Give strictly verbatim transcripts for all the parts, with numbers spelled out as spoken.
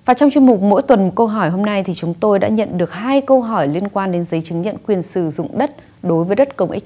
Và trong chuyên mục Mỗi tuần một câu hỏi hôm nay thì chúng tôi đã nhận được hai câu hỏi liên quan đến giấy chứng nhận quyền sử dụng đất đối với đất công ích.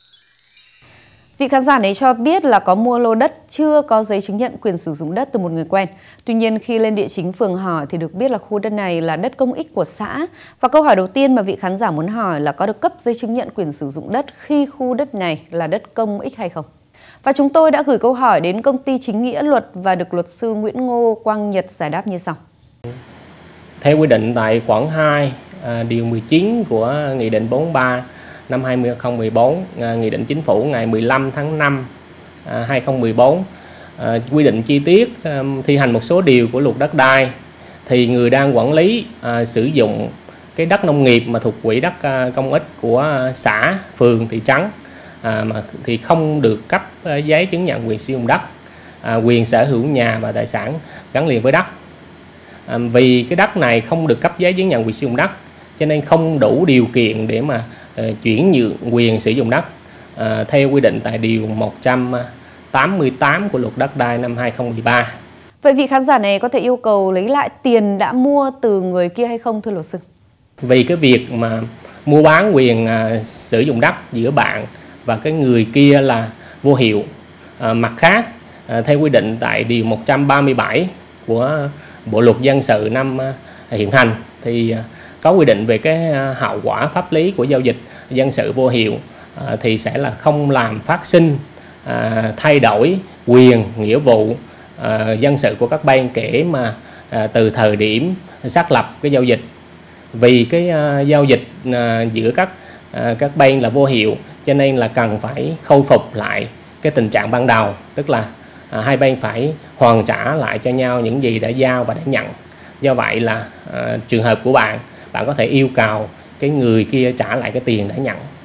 Vị khán giả này cho biết là có mua lô đất chưa có giấy chứng nhận quyền sử dụng đất từ một người quen. Tuy nhiên khi lên địa chính phường hỏi thì được biết là khu đất này là đất công ích của xã. Và câu hỏi đầu tiên mà vị khán giả muốn hỏi là có được cấp giấy chứng nhận quyền sử dụng đất khi khu đất này là đất công ích hay không? Và chúng tôi đã gửi câu hỏi đến công ty Chính Nghĩa Luật và được luật sư Nguyễn Ngô Quang Nhật giải đáp như sau. Theo quy định tại khoản hai à, điều mười chín của Nghị định bốn mươi ba năm hai nghìn không trăm mười bốn, à, Nghị định Chính phủ ngày mười lăm tháng năm à, hai nghìn không trăm mười bốn, à, quy định chi tiết à, thi hành một số điều của luật đất đai, thì người đang quản lý à, sử dụng cái đất nông nghiệp mà thuộc quỹ đất à, công ích của à, xã, phường, thị trấn à, mà thì không được cấp à, giấy chứng nhận quyền sử dụng đất, à, quyền sở hữu nhà và tài sản gắn liền với đất. À, vì cái đất này không được cấp giấy chứng nhận quyền sử dụng đất cho nên không đủ điều kiện để mà uh, chuyển nhượng quyền sử dụng đất uh, theo quy định tại điều một trăm tám mươi tám của luật đất đai năm hai nghìn không trăm mười ba. Vậy vị khán giả này có thể yêu cầu lấy lại tiền đã mua từ người kia hay không thưa luật sư? Vì cái việc mà mua bán quyền uh, sử dụng đất giữa bạn và cái người kia là vô hiệu. Uh, mặt khác uh, theo quy định tại điều một trăm ba mươi bảy của Bộ luật dân sự năm hiện hành thì có quy định về cái hậu quả pháp lý của giao dịch dân sự vô hiệu thì sẽ là không làm phát sinh thay đổi quyền nghĩa vụ dân sự của các bên kể mà từ thời điểm xác lập cái giao dịch. Vì cái giao dịch giữa các các bên là vô hiệu cho nên là cần phải khôi phục lại cái tình trạng ban đầu, tức là À, hai bên phải hoàn trả lại cho nhau những gì đã giao và đã nhận. Do vậy là à, trường hợp của bạn, bạn có thể yêu cầu cái người kia trả lại cái tiền đã nhận.